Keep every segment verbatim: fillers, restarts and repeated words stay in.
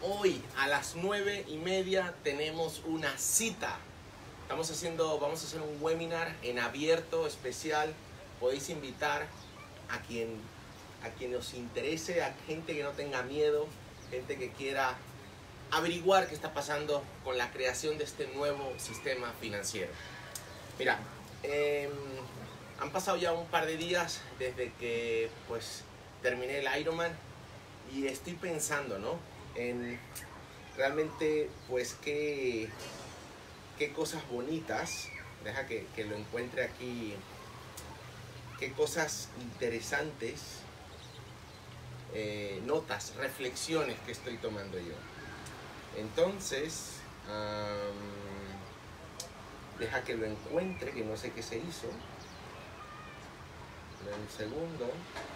hoy a las nueve y media tenemos una cita. Estamos haciendo, vamos a hacer un webinar en abierto especial. Podéis invitar a quien, a quien os interese, a gente que no tenga miedo, gente que quiera averiguar qué está pasando con la creación de este nuevo sistema financiero. Mira, eh, han pasado ya un par de días desde que pues terminé el Ironman y estoy pensando, ¿no? En realmente pues qué, qué cosas bonitas, deja que, que lo encuentre aquí, qué cosas interesantes, eh, notas, reflexiones que estoy tomando yo. Entonces, um, deja que lo encuentre, que no sé qué se hizo. Un segundo.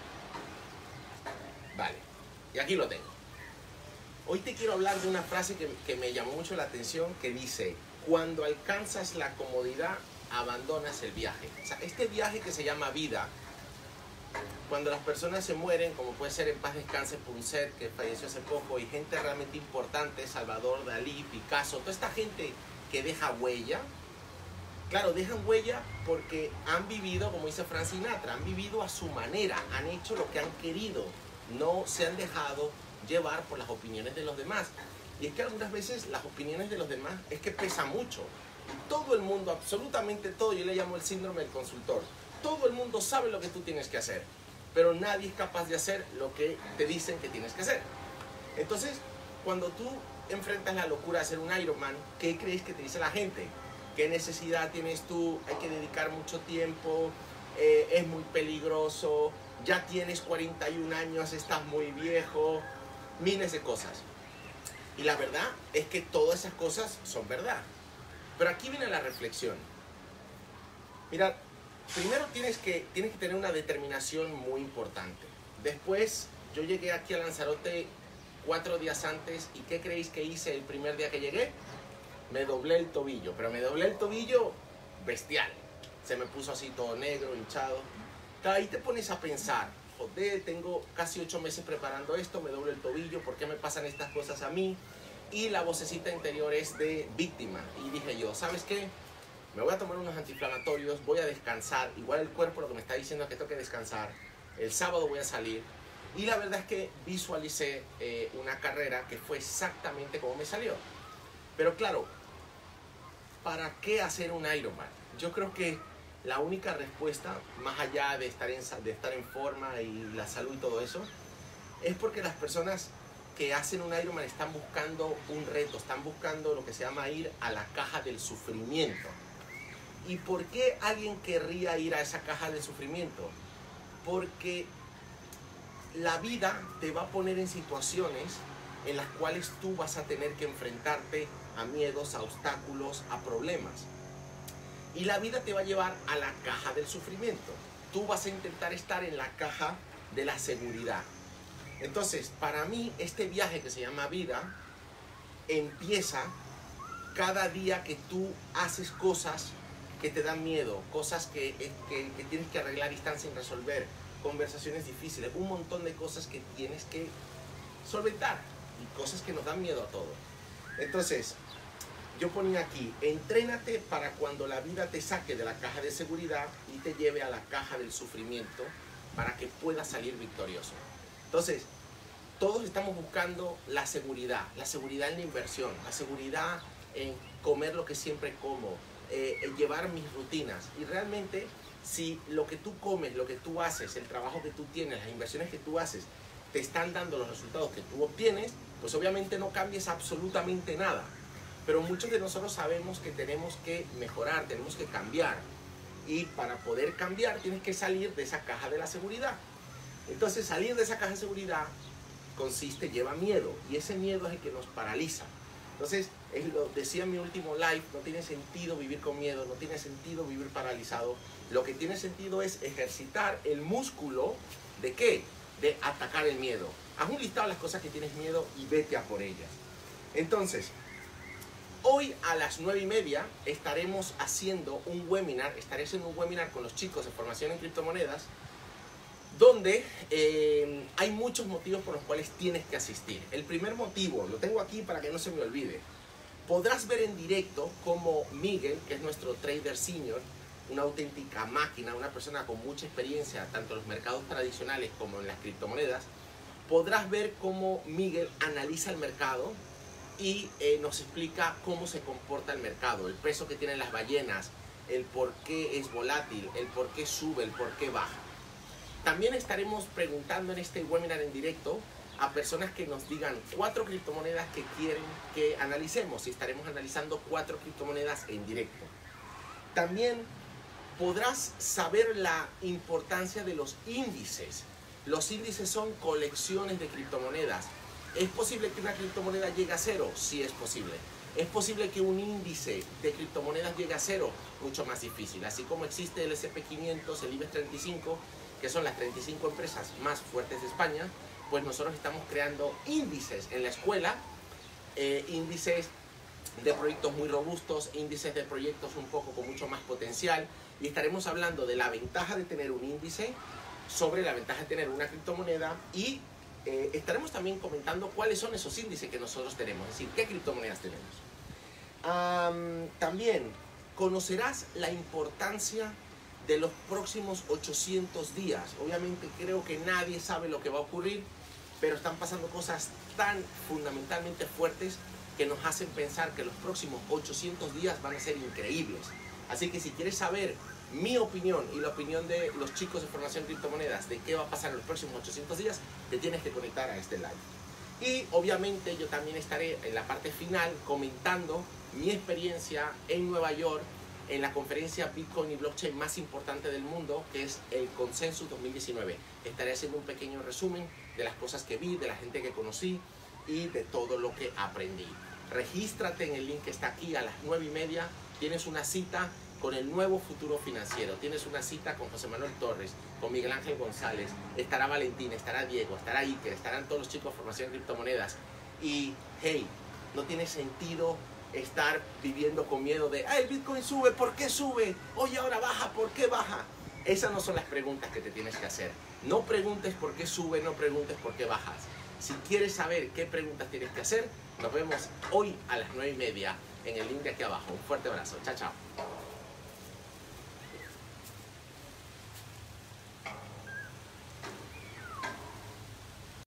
Vale, y aquí lo tengo. Hoy te quiero hablar de una frase que, que me llamó mucho la atención, que dice: cuando alcanzas la comodidad, abandonas el viaje. O sea, este viaje que se llama vida, cuando las personas se mueren, como puede ser en paz descanse Punset, que falleció hace poco, y gente realmente importante, Salvador Dalí, Picasso, toda esta gente que deja huella, claro, dejan huella porque han vivido, como dice Frank Sinatra, han vivido a su manera, han hecho lo que han querido, no se han dejado llevar por las opiniones de los demás. Y es que algunas veces las opiniones de los demás es que pesa mucho. Todo el mundo, absolutamente todo, yo le llamo el síndrome del consultor, todo el mundo sabe lo que tú tienes que hacer, pero nadie es capaz de hacer lo que te dicen que tienes que hacer. Entonces, cuando tú enfrentas la locura de hacer un Ironman, ¿qué crees que te dice la gente? ¿Qué necesidad tienes tú? Hay que dedicar mucho tiempo, eh, es muy peligroso, ya tienes cuarenta y un años, estás muy viejo, miles de cosas. Y la verdad es que todas esas cosas son verdad. Pero aquí viene la reflexión. Mira, primero tienes que, tienes que tener una determinación muy importante. Después, yo llegué aquí a Lanzarote cuatro días antes, ¿y qué creéis que hice el primer día que llegué? Me doblé el tobillo, pero me doblé el tobillo bestial. Se me puso así todo negro, hinchado. Ahí te pones a pensar, joder, tengo casi ocho meses preparando esto, me doblo el tobillo, ¿por qué me pasan estas cosas a mí? Y la vocecita interior es de víctima. Y dije yo, ¿sabes qué? Me voy a tomar unos antiinflamatorios, voy a descansar. Igual el cuerpo lo que me está diciendo es que tengo que descansar. El sábado voy a salir. Y la verdad es que visualicé eh, una carrera que fue exactamente como me salió. Pero claro, ¿para qué hacer un Ironman? Yo creo que la única respuesta, más allá de estar en, de estar en forma y la salud y todo eso, es porque las personas que hacen un Ironman están buscando un reto, están buscando lo que se llama ir a la caja del sufrimiento. ¿Y por qué alguien querría ir a esa caja del sufrimiento? Porque la vida te va a poner en situaciones en las cuales tú vas a tener que enfrentarte a miedos, a obstáculos, a problemas. Y la vida te va a llevar a la caja del sufrimiento. Tú vas a intentar estar en la caja de la seguridad. Entonces, para mí, este viaje que se llama vida empieza cada día que tú haces cosas que te dan miedo, cosas que, que, que tienes que arreglar y están sin resolver, conversaciones difíciles, un montón de cosas que tienes que solventar y cosas que nos dan miedo a todos. Entonces, yo ponía aquí, entrénate para cuando la vida te saque de la caja de seguridad y te lleve a la caja del sufrimiento para que puedas salir victorioso. Entonces, todos estamos buscando la seguridad, la seguridad en la inversión, la seguridad en comer lo que siempre como, eh, en llevar mis rutinas. Y realmente, si lo que tú comes, lo que tú haces, el trabajo que tú tienes, las inversiones que tú haces, te están dando los resultados que tú obtienes, pues obviamente no cambies absolutamente nada. Pero muchos de nosotros sabemos que tenemos que mejorar, tenemos que cambiar. Y para poder cambiar, tienes que salir de esa caja de la seguridad. Entonces, salir de esa caja de seguridad consiste, lleva miedo. Y ese miedo es el que nos paraliza. Entonces, es lo decía en mi último live, no tiene sentido vivir con miedo, no tiene sentido vivir paralizado. Lo que tiene sentido es ejercitar el músculo ¿de qué? De atacar el miedo. Haz un listado de las cosas que tienes miedo y vete a por ellas. Entonces, hoy a las nueve y media estaremos haciendo un webinar, estaré haciendo un webinar con los chicos de formación en criptomonedas, donde eh, hay muchos motivos por los cuales tienes que asistir. El primer motivo, lo tengo aquí para que no se me olvide, podrás ver en directo cómo Miguel, que es nuestro trader senior, una auténtica máquina, una persona con mucha experiencia tanto en los mercados tradicionales como en las criptomonedas, podrás ver cómo Miguel analiza el mercado y eh, nos explica cómo se comporta el mercado, el peso que tienen las ballenas, el por qué es volátil, el por qué sube, el por qué baja. También estaremos preguntando en este webinar en directo a personas que nos digan cuatro criptomonedas que quieren que analicemos, y estaremos analizando cuatro criptomonedas en directo. También podrás saber la importancia de los índices. Los índices son colecciones de criptomonedas. ¿Es posible que una criptomoneda llegue a cero? Sí, es posible. ¿Es posible que un índice de criptomonedas llegue a cero? Mucho más difícil. Así como existe el ese and pe quinientos, el IBEX treinta y cinco, que son las treinta y cinco empresas más fuertes de España, pues nosotros estamos creando índices en la escuela, eh, índices de proyectos muy robustos, índices de proyectos un poco con mucho más potencial, y estaremos hablando de la ventaja de tener un índice sobre la ventaja de tener una criptomoneda, y eh, estaremos también comentando cuáles son esos índices que nosotros tenemos, es decir, qué criptomonedas tenemos. Um, también conocerás la importancia de los próximos ochocientos días. Obviamente creo que nadie sabe lo que va a ocurrir, pero están pasando cosas tan fundamentalmente fuertes que nos hacen pensar que los próximos ochocientos días van a ser increíbles. Así que si quieres saber mi opinión y la opinión de los chicos de Formación Criptomonedas de qué va a pasar en los próximos ochocientos días, te tienes que conectar a este live. Y obviamente yo también estaré en la parte final comentando mi experiencia en Nueva York en la conferencia Bitcoin y Blockchain más importante del mundo, que es el Consensus dos mil diecinueve. Estaré haciendo un pequeño resumen de las cosas que vi, de la gente que conocí y de todo lo que aprendí. Regístrate en el link que está aquí a las nueve y media. Tienes una cita con el nuevo futuro financiero. Tienes una cita con José Manuel Torres, con Miguel Ángel González. Estará Valentín, estará Diego, estará Iker, estarán todos los chicos de Formación de Criptomonedas. Y, hey, no tiene sentido estar viviendo con miedo de, ah, el Bitcoin sube, ¿por qué sube? Oye, ahora baja, ¿por qué baja? Esas no son las preguntas que te tienes que hacer. No preguntes por qué sube, no preguntes por qué bajas. Si quieres saber qué preguntas tienes que hacer, nos vemos hoy a las nueve y media en el link de aquí abajo. Un fuerte abrazo. Chao, chao.